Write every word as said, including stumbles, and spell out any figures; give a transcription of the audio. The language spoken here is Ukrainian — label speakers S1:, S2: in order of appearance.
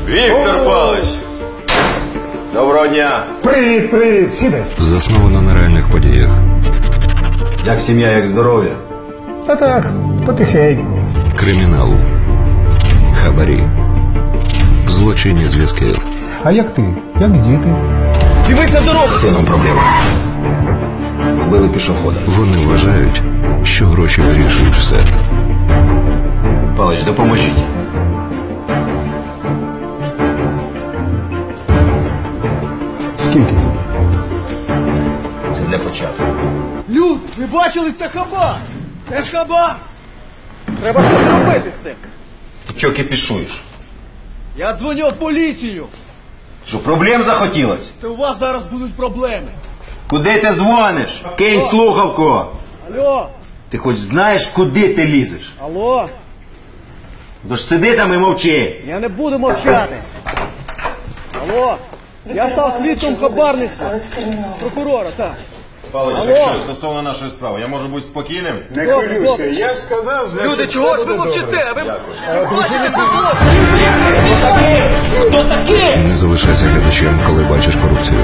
S1: Віктор Павлович! Доброго дня!
S2: Привіт, привіт, сідай.
S3: Засновано на реальних подіях.
S1: Як сім'я, як здоров'я?
S2: А так, потихеньку.
S3: Кримінал. Хабарі. Злочинні зв'язки.
S2: А як ти? Як діти?
S1: Дивись на дорогу! З сином проблема. Збили пішохода.
S3: Вони вважають, що гроші вирішують все.
S1: Павлович, допоможіть.
S2: Скільки?
S1: Це для початку.
S4: Люд, ви бачили, це хабар! Це ж хабар! Треба щось робити з цим.
S1: Ти чого кипішуєш?
S4: Я дзвоню в поліцію.
S1: Що, проблем захотілось?
S4: Це у вас зараз будуть проблеми.
S1: Куди ти дзвониш? Кинь слухавку!
S4: Алло,
S1: Ти хоч знаєш, куди ти лізеш?
S4: алло,
S1: Тож сиди там і мовчи.
S4: я не буду мовчати. Алло, я став свідком хабарництва. Прокурора, так.
S1: Павлович,
S4: Алло.
S1: так що стосовно нашої справи, я можу бути спокійним?
S2: Не
S4: Добре,
S2: хвилюйся,
S4: добре.
S2: я сказав, значить,
S4: Люди,
S2: все
S4: чого ж ви
S2: буде
S4: мовчите?
S2: добре.
S4: Ви бачите це зло? Хто такий?
S3: Не залишайся глядачем, коли бачиш корупцію.